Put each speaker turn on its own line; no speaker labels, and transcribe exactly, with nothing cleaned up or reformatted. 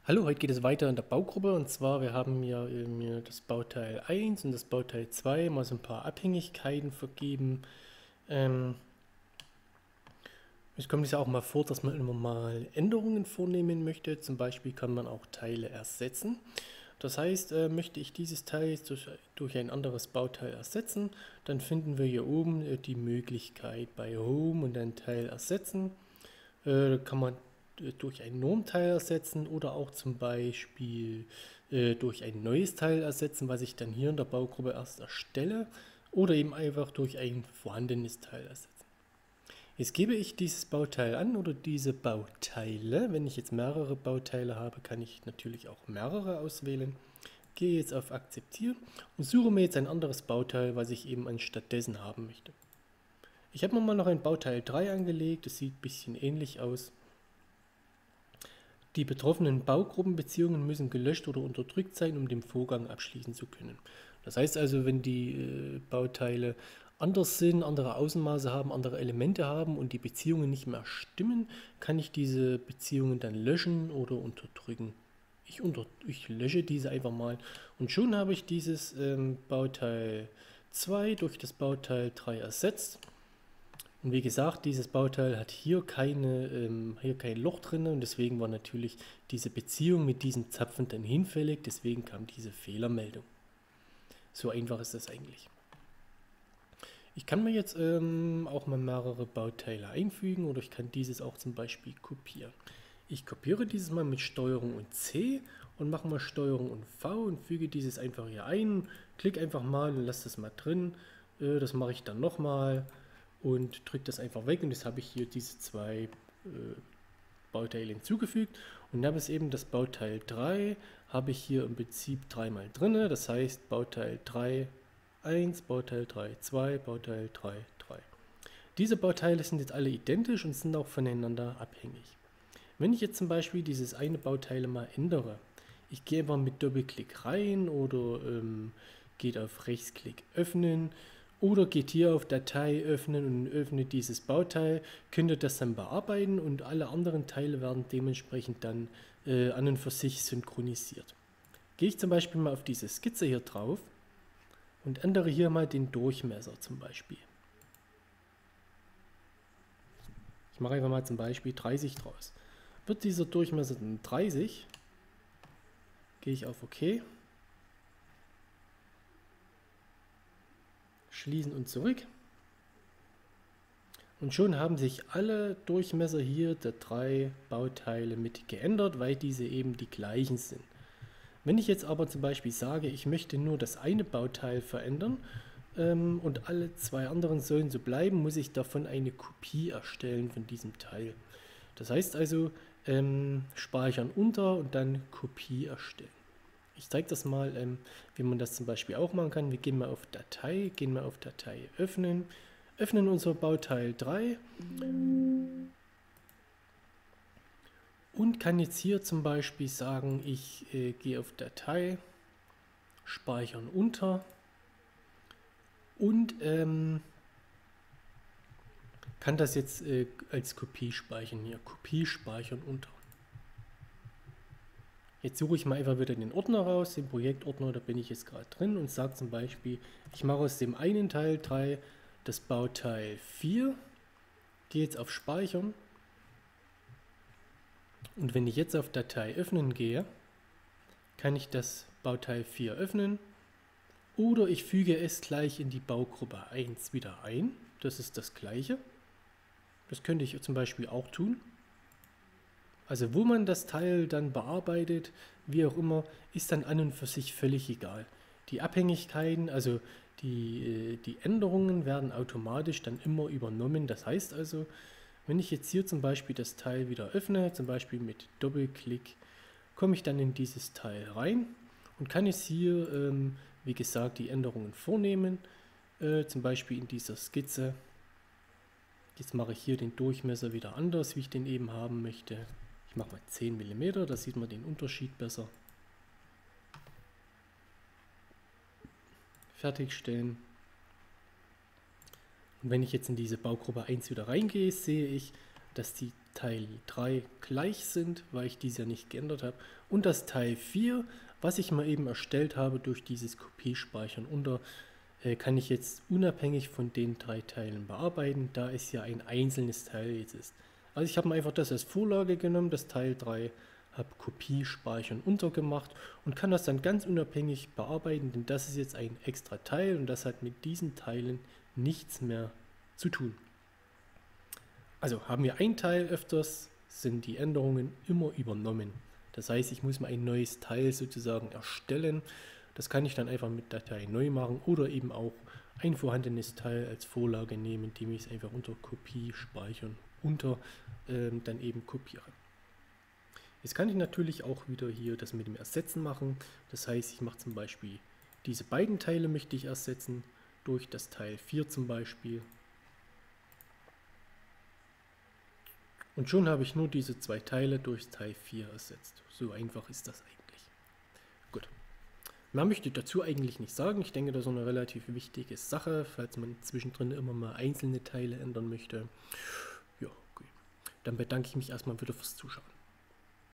Hallo, heute geht es weiter in der Baugruppe und zwar wir haben ja mir das Bauteil eins und das Bauteil zwei mal so ein paar Abhängigkeiten vergeben. Ähm, es kommt ja auch mal vor, dass man immer mal Änderungen vornehmen möchte. Zum Beispiel kann man auch Teile ersetzen. Das heißt, äh, möchte ich dieses Teil jetzt durch, durch ein anderes Bauteil ersetzen, dann finden wir hier oben äh, die Möglichkeit bei Home und dann Teil ersetzen. Äh, kann man äh, durch ein Normteil ersetzen oder auch zum Beispiel äh, durch ein neues Teil ersetzen, was ich dann hier in der Baugruppe erst erstelle oder eben einfach durch ein vorhandenes Teil ersetzen. Jetzt gebe ich dieses Bauteil an oder diese Bauteile. Wenn ich jetzt mehrere Bauteile habe, kann ich natürlich auch mehrere auswählen. Gehe jetzt auf Akzeptieren und suche mir jetzt ein anderes Bauteil, was ich eben anstattdessen haben möchte. Ich habe mir mal noch ein Bauteil drei angelegt, das sieht ein bisschen ähnlich aus. Die betroffenen Baugruppenbeziehungen müssen gelöscht oder unterdrückt sein, um den Vorgang abschließen zu können. Das heißt also, wenn die äh, Bauteile anders sind, andere Außenmaße haben, andere Elemente haben und die Beziehungen nicht mehr stimmen, kann ich diese Beziehungen dann löschen oder unterdrücken. Ich, unter, ich lösche diese einfach mal und schon habe ich dieses ähm, Bauteil zwei durch das Bauteil drei ersetzt. Und wie gesagt, dieses Bauteil hat hier, keine, ähm, hier kein Loch drin und deswegen war natürlich diese Beziehung mit diesen Zapfen dann hinfällig, deswegen kam diese Fehlermeldung. So einfach ist das eigentlich. Ich kann mir jetzt ähm, auch mal mehrere Bauteile einfügen oder ich kann dieses auch zum Beispiel kopieren. Ich kopiere dieses mal mit Steuerung und C und mache mal Steuerung und V und füge dieses einfach hier ein. Klick einfach mal und lasse das mal drin. Äh, das mache ich dann nochmal und drücke das einfach weg und jetzt habe ich hier diese zwei äh, Bauteile hinzugefügt und habe es eben das Bauteil drei, habe ich hier im Prinzip dreimal drin, das heißt Bauteil drei, eins, Bauteil drei, zwei, Bauteil drei, drei. Diese Bauteile sind jetzt alle identisch und sind auch voneinander abhängig. Wenn ich jetzt zum Beispiel dieses eine Bauteil mal ändere, ich gehe einfach mit Doppelklick rein oder ähm, geht auf Rechtsklick öffnen oder geht hier auf Datei öffnen und öffnet dieses Bauteil, könnt ihr das dann bearbeiten und alle anderen Teile werden dementsprechend dann äh, an und für sich synchronisiert. Gehe ich zum Beispiel mal auf diese Skizze hier drauf und ändere hier mal den Durchmesser zum Beispiel. Ich mache einfach mal zum Beispiel dreißig draus. Wird dieser Durchmesser dann dreißig, gehe ich auf OK, schließen und zurück. Und schon haben sich alle Durchmesser hier der drei Bauteile mit geändert, weil diese eben die gleichen sind. Wenn ich jetzt aber zum Beispiel sage, ich möchte nur das eine Bauteil verändern ähm, und alle zwei anderen sollen so bleiben, muss ich davon eine Kopie erstellen von diesem Teil. Das heißt also, ähm, speichern unter und dann Kopie erstellen. Ich zeige das mal, ähm, wie man das zum Beispiel auch machen kann. Wir gehen mal auf Datei, gehen mal auf Datei öffnen, öffnen unser Bauteil drei und kann jetzt hier zum Beispiel sagen, ich äh, gehe auf Datei, speichern unter und ähm, kann das jetzt äh, als Kopie speichern hier. Kopie speichern unter. Jetzt suche ich mal einfach wieder den Ordner raus, den Projektordner, da bin ich jetzt gerade drin und sage zum Beispiel, ich mache aus dem einen Teil drei das Bauteil vier, gehe jetzt auf Speichern und wenn ich jetzt auf Datei öffnen gehe, kann ich das Bauteil vier öffnen oder ich füge es gleich in die Baugruppe eins wieder ein, das ist das gleiche. Das könnte ich zum Beispiel auch tun. Also wo man das Teil dann bearbeitet, wie auch immer, ist dann an und für sich völlig egal. Die Abhängigkeiten, also die, die Änderungen werden automatisch dann immer übernommen. Das heißt also, wenn ich jetzt hier zum Beispiel das Teil wieder öffne, zum Beispiel mit Doppelklick, komme ich dann in dieses Teil rein und kann jetzt hier, ähm, wie gesagt, die Änderungen vornehmen. Äh, zum Beispiel in dieser Skizze. Jetzt mache ich hier den Durchmesser wieder anders, wie ich den eben haben möchte. Ich mache mal zehn Millimeter, da sieht man den Unterschied besser. Fertigstellen. Und wenn ich jetzt in diese Baugruppe eins wieder reingehe, sehe ich, dass die Teil drei gleich sind, weil ich dies ja nicht geändert habe. Und das Teil vier, was ich mal eben erstellt habe durch dieses Kopiespeichern. Und da äh, kann ich jetzt unabhängig von den drei Teilen bearbeiten, da es ja ein einzelnes Teil jetzt ist. Also ich habe mir einfach das als Vorlage genommen, das Teil drei, habe Kopie, Speichern, untergemacht und kann das dann ganz unabhängig bearbeiten, denn das ist jetzt ein extra Teil und das hat mit diesen Teilen nichts mehr zu tun. Also haben wir ein Teil öfters, sind die Änderungen immer übernommen. Das heißt, ich muss mal ein neues Teil sozusagen erstellen. Das kann ich dann einfach mit Datei neu machen oder eben auch ein vorhandenes Teil als Vorlage nehmen, indem ich es einfach unter Kopie, Speichern, unter ähm, dann eben kopiere. Jetzt kann ich natürlich auch wieder hier das mit dem Ersetzen machen. Das heißt, ich mache zum Beispiel diese beiden Teile möchte ich ersetzen durch das Teil vier zum Beispiel. Und schon habe ich nur diese zwei Teile durch Teil vier ersetzt. So einfach ist das eigentlich. Gut. Mehr möchte ich dazu eigentlich nicht sagen. Ich denke, das ist eine relativ wichtige Sache, falls man zwischendrin immer mal einzelne Teile ändern möchte. Ja, okay. Dann bedanke ich mich erstmal wieder fürs Zuschauen.